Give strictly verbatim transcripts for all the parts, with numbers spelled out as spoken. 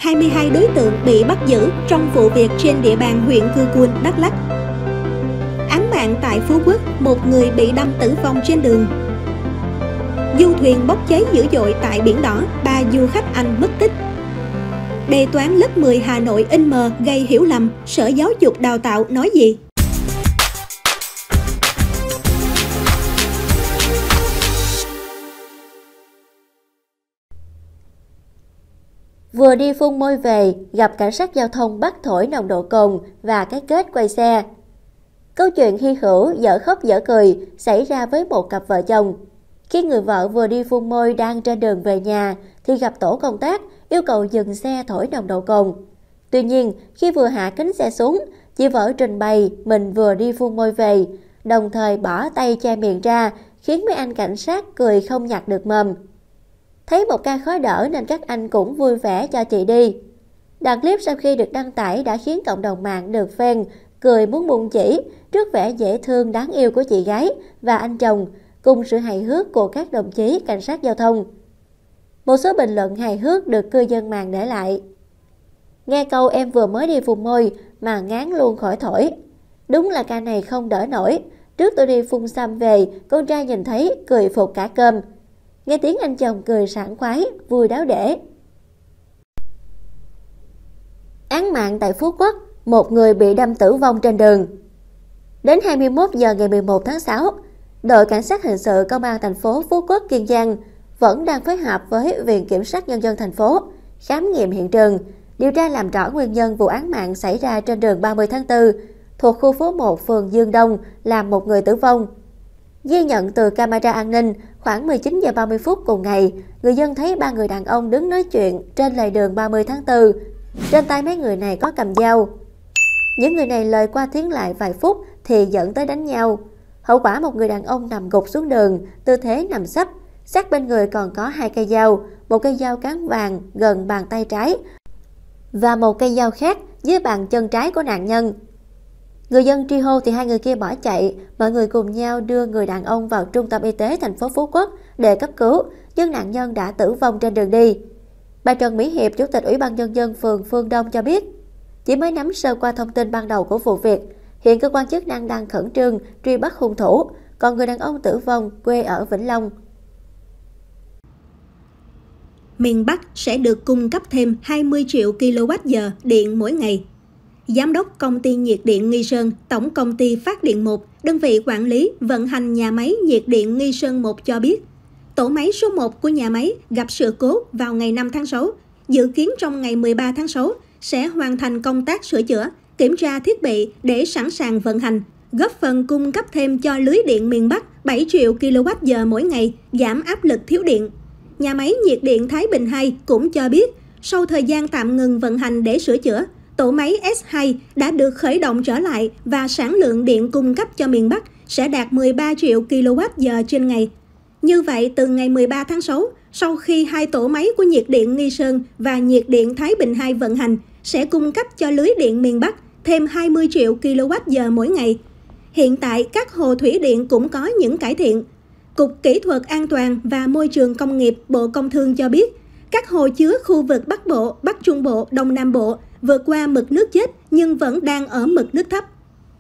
hai mươi hai đối tượng bị bắt giữ trong vụ việc trên địa bàn huyện Cư Cuôn, Đắk Lắk. Án mạng tại Phú Quốc, một người bị đâm tử vong trên đường. Du thuyền bốc cháy dữ dội tại Biển Đỏ, ba du khách Anh mất tích. Đề toán lớp mười Hà Nội in mờ gây hiểu lầm, Sở Giáo dục Đào tạo nói gì? Vừa đi phun môi về, gặp cảnh sát giao thông bắt thổi nồng độ cồn và cái kết quay xe. Câu chuyện hy hữu dở khóc dở cười xảy ra với một cặp vợ chồng. Khi người vợ vừa đi phun môi đang trên đường về nhà thì gặp tổ công tác yêu cầu dừng xe thổi nồng độ cồn. Tuy nhiên, khi vừa hạ kính xe xuống, chị vợ trình bày mình vừa đi phun môi về, đồng thời bỏ tay che miệng ra, khiến mấy anh cảnh sát cười không nhặt được mồm. Thấy một ca khó đỡ nên các anh cũng vui vẻ cho chị đi. Đoạn clip sau khi được đăng tải đã khiến cộng đồng mạng được fan cười muốn buông chỉ trước vẻ dễ thương đáng yêu của chị gái và anh chồng, cùng sự hài hước của các đồng chí cảnh sát giao thông. Một số bình luận hài hước được cư dân mạng để lại. Nghe câu em vừa mới đi phun môi mà ngán luôn khỏi thổi. Đúng là ca này không đỡ nổi. Trước tôi đi phun xăm về, con trai nhìn thấy cười phục cả cơm. Nghe tiếng anh chồng cười sảng khoái, vui đáo để. Án mạng tại Phú Quốc, một người bị đâm tử vong trên đường. Đến hai mươi mốt giờ ngày mười một tháng sáu, đội cảnh sát hình sự công an thành phố Phú Quốc, Kiên Giang vẫn đang phối hợp với Viện Kiểm sát Nhân dân thành phố khám nghiệm hiện trường, điều tra làm rõ nguyên nhân vụ án mạng xảy ra trên đường ba mươi tháng tư thuộc khu phố một, phường Dương Đông, làm một người tử vong. Ghi nhận từ camera an ninh, khoảng mười chín giờ ba mươi phút cùng ngày, người dân thấy ba người đàn ông đứng nói chuyện trên lề đường ba mươi tháng tư. Trên tay mấy người này có cầm dao. Những người này lời qua tiếng lại vài phút thì dẫn tới đánh nhau. Hậu quả một người đàn ông nằm gục xuống đường, tư thế nằm sấp. Sát bên người còn có hai cây dao, một cây dao cán vàng gần bàn tay trái và một cây dao khác dưới bàn chân trái của nạn nhân. Người dân truy hô thì hai người kia bỏ chạy, mọi người cùng nhau đưa người đàn ông vào trung tâm y tế thành phố Phú Quốc để cấp cứu, nhưng nạn nhân đã tử vong trên đường đi. Bà Trần Mỹ Hiệp, Chủ tịch Ủy ban Nhân dân phường Phương Đông cho biết, chỉ mới nắm sơ qua thông tin ban đầu của vụ việc, hiện cơ quan chức năng đang khẩn trương truy bắt hung thủ, còn người đàn ông tử vong quê ở Vĩnh Long. Miền Bắc sẽ được cung cấp thêm hai mươi triệu ki lô oát giờ điện mỗi ngày. Giám đốc Công ty Nhiệt điện Nghi Sơn, Tổng Công ty Phát điện một, đơn vị quản lý vận hành nhà máy nhiệt điện Nghi Sơn một cho biết, tổ máy số một của nhà máy gặp sự cố vào ngày năm tháng sáu, dự kiến trong ngày mười ba tháng sáu sẽ hoàn thành công tác sửa chữa, kiểm tra thiết bị để sẵn sàng vận hành, góp phần cung cấp thêm cho lưới điện miền Bắc bảy triệu ki lô oát giờ mỗi ngày, giảm áp lực thiếu điện. Nhà máy nhiệt điện Thái Bình hai cũng cho biết, sau thời gian tạm ngừng vận hành để sửa chữa, tổ máy S hai đã được khởi động trở lại và sản lượng điện cung cấp cho miền Bắc sẽ đạt mười ba triệu ki lô oát giờ trên ngày. Như vậy, từ ngày mười ba tháng sáu, sau khi hai tổ máy của nhiệt điện Nghi Sơn và nhiệt điện Thái Bình hai vận hành, sẽ cung cấp cho lưới điện miền Bắc thêm hai mươi triệu ki lô oát giờ mỗi ngày. Hiện tại, các hồ thủy điện cũng có những cải thiện. Cục Kỹ thuật An toàn và Môi trường Công nghiệp Bộ Công Thương cho biết, các hồ chứa khu vực Bắc Bộ, Bắc Trung Bộ, Đông Nam Bộ vượt qua mực nước chết nhưng vẫn đang ở mực nước thấp.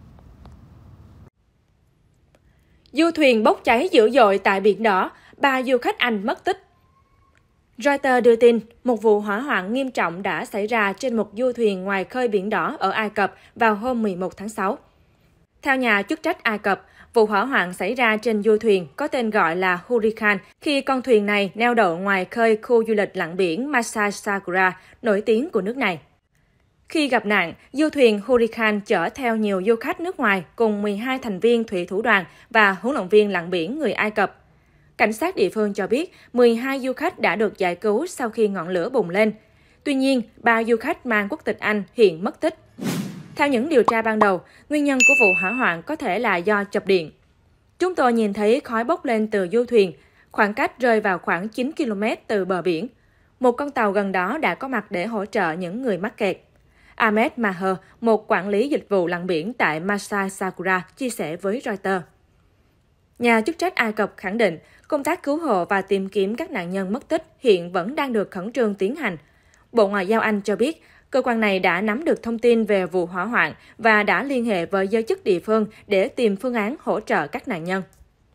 Du thuyền bốc cháy dữ dội tại Biển Đỏ, ba du khách Anh mất tích. Reuters đưa tin, một vụ hỏa hoạn nghiêm trọng đã xảy ra trên một du thuyền ngoài khơi Biển Đỏ ở Ai Cập vào hôm mười một tháng sáu. Theo nhà chức trách Ai Cập, vụ hỏa hoạn xảy ra trên du thuyền có tên gọi là Hurricane khi con thuyền này neo đậu ngoài khơi khu du lịch lặn biển Masai Sakura, nổi tiếng của nước này. Khi gặp nạn, du thuyền Hurricane chở theo nhiều du khách nước ngoài cùng mười hai thành viên thủy thủ đoàn và huấn luyện viên lặn biển người Ai Cập. Cảnh sát địa phương cho biết mười hai du khách đã được giải cứu sau khi ngọn lửa bùng lên. Tuy nhiên, ba du khách mang quốc tịch Anh hiện mất tích. Theo những điều tra ban đầu, nguyên nhân của vụ hỏa hoạn có thể là do chập điện. Chúng tôi nhìn thấy khói bốc lên từ du thuyền, khoảng cách rơi vào khoảng chín ki lô mét từ bờ biển. Một con tàu gần đó đã có mặt để hỗ trợ những người mắc kẹt. Ahmed Maher, một quản lý dịch vụ lặn biển tại Masai Sakura, chia sẻ với Reuters. Nhà chức trách Ai Cập khẳng định công tác cứu hộ và tìm kiếm các nạn nhân mất tích hiện vẫn đang được khẩn trương tiến hành. Bộ Ngoại giao Anh cho biết, cơ quan này đã nắm được thông tin về vụ hỏa hoạn và đã liên hệ với giới chức địa phương để tìm phương án hỗ trợ các nạn nhân.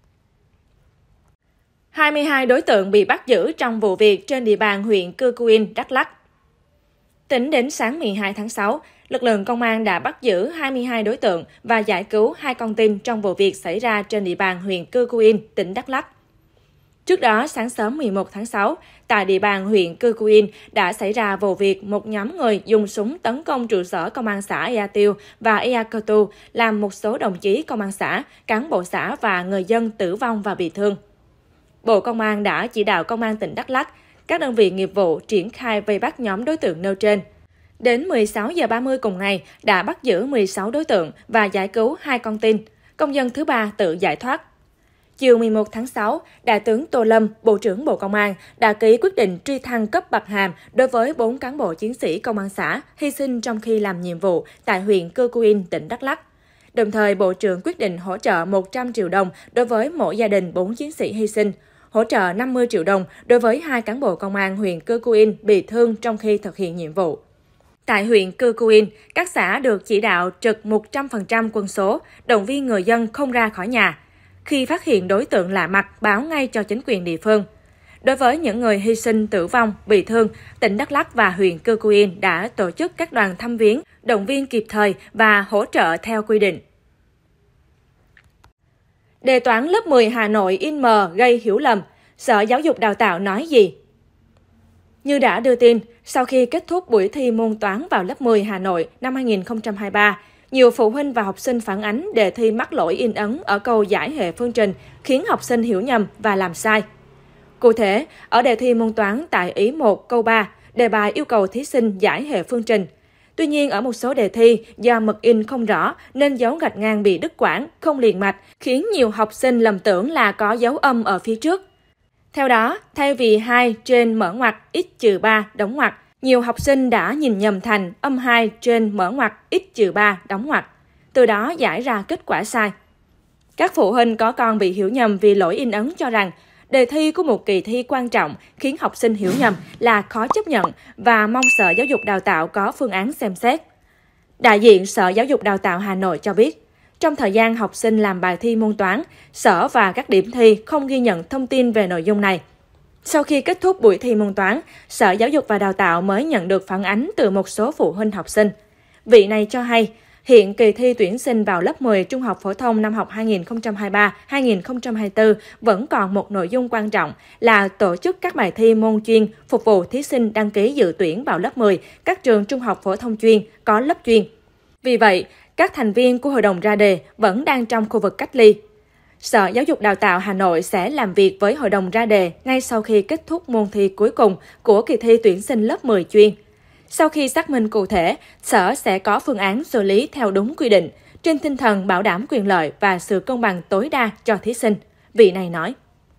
hai mươi hai đối tượng bị bắt giữ trong vụ việc trên địa bàn huyện Cư Cuin, Đắk Lắk. Tính đến sáng mười hai tháng sáu, lực lượng công an đã bắt giữ hai mươi hai đối tượng và giải cứu hai con tin trong vụ việc xảy ra trên địa bàn huyện Cư Cuin, tỉnh Đắk Lắk. Trước đó, sáng sớm mười một tháng sáu, tại địa bàn huyện Cư Cuin đã xảy ra vụ việc một nhóm người dùng súng tấn công trụ sở công an xã Ea Tiêu và Ea Cơ Tu, làm một số đồng chí công an xã, cán bộ xã và người dân tử vong và bị thương. Bộ Công an đã chỉ đạo Công an tỉnh Đắk Lắk, các đơn vị nghiệp vụ triển khai vây bắt nhóm đối tượng nêu trên. Đến mười sáu giờ ba mươi cùng ngày, đã bắt giữ mười sáu đối tượng và giải cứu hai con tin. Công dân thứ ba tự giải thoát. Chiều mười một tháng sáu, Đại tướng Tô Lâm, Bộ trưởng Bộ Công an, đã ký quyết định truy thăng cấp bậc hàm đối với bốn cán bộ chiến sĩ công an xã hy sinh trong khi làm nhiệm vụ tại huyện Cư Cuin, tỉnh Đắk Lắk. Đồng thời, Bộ trưởng quyết định hỗ trợ một trăm triệu đồng đối với mỗi gia đình bốn chiến sĩ hy sinh, hỗ trợ năm mươi triệu đồng đối với hai cán bộ công an huyện Cư Cuin bị thương trong khi thực hiện nhiệm vụ. Tại huyện Cư Cuin, các xã được chỉ đạo trực một trăm phần trăm quân số, động viên người dân không ra khỏi nhà. Khi phát hiện đối tượng lạ mặt, báo ngay cho chính quyền địa phương. Đối với những người hy sinh, tử vong, bị thương, tỉnh Đắk Lắk và huyện Cư Cuin đã tổ chức các đoàn thăm viếng, động viên kịp thời và hỗ trợ theo quy định. Đề toán lớp mười Hà Nội in mờ gây hiểu lầm, Sở Giáo dục Đào tạo nói gì? Như đã đưa tin, sau khi kết thúc buổi thi môn toán vào lớp mười Hà Nội năm hai nghìn không trăm hai mươi ba, nhiều phụ huynh và học sinh phản ánh đề thi mắc lỗi in ấn ở câu giải hệ phương trình, khiến học sinh hiểu nhầm và làm sai. Cụ thể, ở đề thi môn toán tại ý một câu ba, đề bài yêu cầu thí sinh giải hệ phương trình. Tuy nhiên, ở một số đề thi, do mực in không rõ nên dấu gạch ngang bị đứt quãng, không liền mạch, khiến nhiều học sinh lầm tưởng là có dấu âm ở phía trước. Theo đó, thay vì hai trên mở ngoặc x trừ ba đóng ngoặc, nhiều học sinh đã nhìn nhầm thành âm hai trên mở ngoặc x trừ ba đóng ngoặc, từ đó giải ra kết quả sai. Các phụ huynh có con bị hiểu nhầm vì lỗi in ấn cho rằng đề thi của một kỳ thi quan trọng khiến học sinh hiểu nhầm là khó chấp nhận và mong Sở Giáo dục Đào tạo có phương án xem xét. Đại diện Sở Giáo dục Đào tạo Hà Nội cho biết, trong thời gian học sinh làm bài thi môn toán, Sở và các điểm thi không ghi nhận thông tin về nội dung này. Sau khi kết thúc buổi thi môn toán, Sở Giáo dục và Đào tạo mới nhận được phản ánh từ một số phụ huynh học sinh. Vị này cho hay, hiện kỳ thi tuyển sinh vào lớp mười Trung học phổ thông năm học hai nghìn không trăm hai mươi ba hai nghìn không trăm hai mươi tư vẫn còn một nội dung quan trọng là tổ chức các bài thi môn chuyên phục vụ thí sinh đăng ký dự tuyển vào lớp mười các trường trung học phổ thông chuyên có lớp chuyên. Vì vậy, các thành viên của hội đồng ra đề vẫn đang trong khu vực cách ly. Sở Giáo dục Đào tạo Hà Nội sẽ làm việc với hội đồng ra đề ngay sau khi kết thúc môn thi cuối cùng của kỳ thi tuyển sinh lớp mười chuyên. Sau khi xác minh cụ thể, Sở sẽ có phương án xử lý theo đúng quy định, trên tinh thần bảo đảm quyền lợi và sự công bằng tối đa cho thí sinh, vị này nói.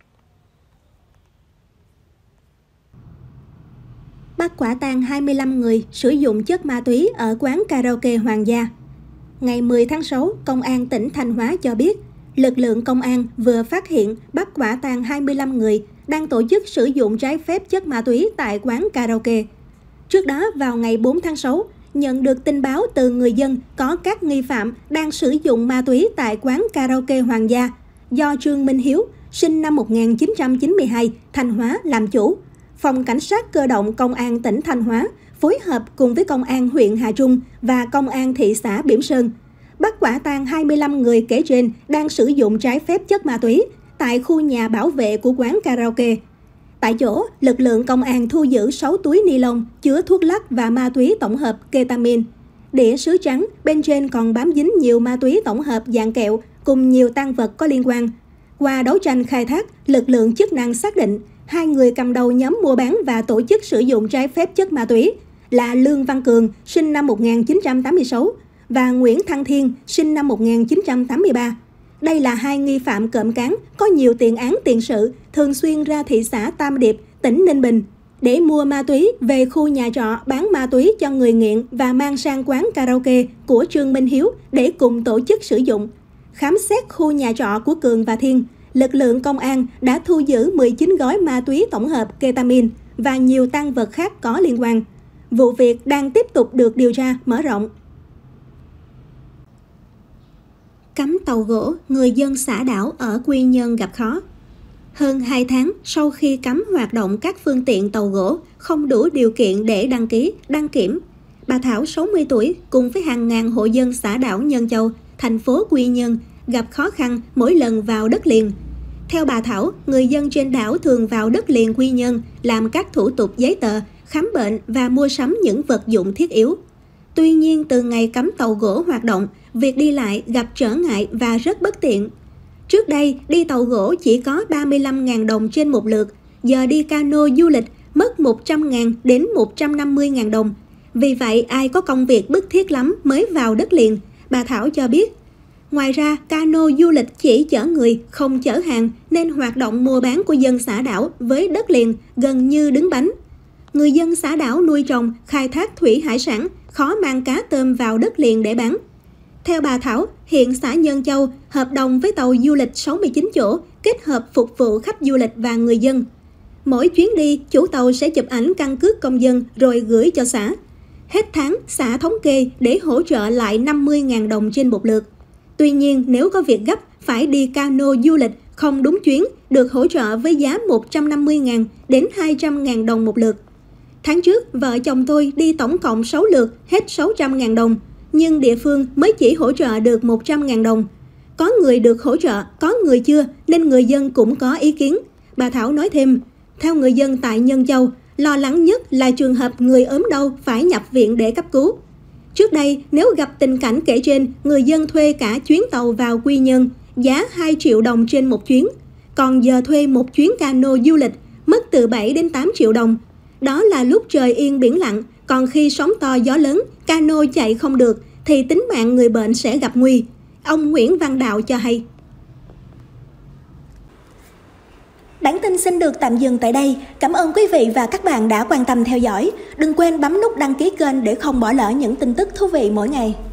Bắt quả tang hai mươi lăm người sử dụng chất ma túy ở quán karaoke Hoàng Gia. Ngày mười tháng sáu, Công an tỉnh Thanh Hóa cho biết, lực lượng công an vừa phát hiện bắt quả tang hai mươi lăm người đang tổ chức sử dụng trái phép chất ma túy tại quán karaoke. Trước đó, vào ngày bốn tháng sáu, nhận được tin báo từ người dân có các nghi phạm đang sử dụng ma túy tại quán karaoke Hoàng Gia do Trương Minh Hiếu, sinh năm một nghìn chín trăm chín mươi hai, Thanh Hóa làm chủ. Phòng Cảnh sát Cơ động Công an tỉnh Thanh Hóa phối hợp cùng với Công an huyện Hà Trung và Công an thị xã Bỉm Sơn bắt quả tang hai mươi lăm người kể trên đang sử dụng trái phép chất ma túy tại khu nhà bảo vệ của quán karaoke. Tại chỗ, lực lượng công an thu giữ sáu túi ni lông chứa thuốc lắc và ma túy tổng hợp ketamin. Đĩa sứ trắng, bên trên còn bám dính nhiều ma túy tổng hợp dạng kẹo cùng nhiều tang vật có liên quan. Qua đấu tranh khai thác, lực lượng chức năng xác định hai người cầm đầu nhóm mua bán và tổ chức sử dụng trái phép chất ma túy là Lương Văn Cường, sinh năm một nghìn chín trăm tám mươi sáu và Nguyễn Thăng Thiên, sinh năm một nghìn chín trăm tám mươi ba. Đây là hai nghi phạm cộm cán có nhiều tiền án tiền sự, thường xuyên ra thị xã Tam Điệp, tỉnh Ninh Bình để mua ma túy về khu nhà trọ bán ma túy cho người nghiện và mang sang quán karaoke của Trương Minh Hiếu để cùng tổ chức sử dụng. Khám xét khu nhà trọ của Cường và Thiên, lực lượng công an đã thu giữ mười chín gói ma túy tổng hợp ketamin và nhiều tang vật khác có liên quan. Vụ việc đang tiếp tục được điều tra mở rộng. Cấm tàu gỗ, người dân xã đảo ở Quy Nhơn gặp khó. Hơn hai tháng sau khi cấm hoạt động các phương tiện tàu gỗ không đủ điều kiện để đăng ký, đăng kiểm, bà Thảo sáu mươi tuổi cùng với hàng ngàn hộ dân xã đảo Nhân Châu, thành phố Quy Nhơn gặp khó khăn mỗi lần vào đất liền. Theo bà Thảo, người dân trên đảo thường vào đất liền Quy Nhơn làm các thủ tục giấy tờ, khám bệnh và mua sắm những vật dụng thiết yếu. Tuy nhiên, từ ngày cấm tàu gỗ hoạt động, việc đi lại gặp trở ngại và rất bất tiện. Trước đây, đi tàu gỗ chỉ có ba mươi lăm nghìn đồng trên một lượt, giờ đi cano du lịch mất một trăm nghìn đến một trăm năm mươi nghìn đồng. Vì vậy, ai có công việc bức thiết lắm mới vào đất liền, bà Thảo cho biết. Ngoài ra, cano du lịch chỉ chở người, không chở hàng, nên hoạt động mua bán của dân xã đảo với đất liền gần như đứng bánh. Người dân xã đảo nuôi trồng, khai thác thủy hải sản, khó mang cá tôm vào đất liền để bán. Theo bà Thảo, hiện xã Nhân Châu hợp đồng với tàu du lịch sáu mươi chín chỗ kết hợp phục vụ khách du lịch và người dân. Mỗi chuyến đi, chủ tàu sẽ chụp ảnh căn cước công dân rồi gửi cho xã. Hết tháng, xã thống kê để hỗ trợ lại năm mươi nghìn đồng trên một lượt. Tuy nhiên, nếu có việc gấp phải đi cano du lịch không đúng chuyến, được hỗ trợ với giá một trăm năm mươi nghìn đến hai trăm nghìn đồng một lượt. Tháng trước, vợ chồng tôi đi tổng cộng sáu lượt, hết sáu trăm nghìn đồng, nhưng địa phương mới chỉ hỗ trợ được một trăm nghìn đồng. Có người được hỗ trợ, có người chưa, nên người dân cũng có ý kiến. Bà Thảo nói thêm, theo người dân tại Nhân Châu, lo lắng nhất là trường hợp người ốm đau phải nhập viện để cấp cứu. Trước đây, nếu gặp tình cảnh kể trên, người dân thuê cả chuyến tàu vào Quy Nhơn, giá hai triệu đồng trên một chuyến. Còn giờ thuê một chuyến cano du lịch, mất từ bảy đến tám triệu đồng. Đó là lúc trời yên biển lặng, còn khi sóng to gió lớn, cano chạy không được, thì tính mạng người bệnh sẽ gặp nguy. Ông Nguyễn Văn Đạo cho hay. Bản tin xin được tạm dừng tại đây. Cảm ơn quý vị và các bạn đã quan tâm theo dõi. Đừng quên bấm nút đăng ký kênh để không bỏ lỡ những tin tức thú vị mỗi ngày.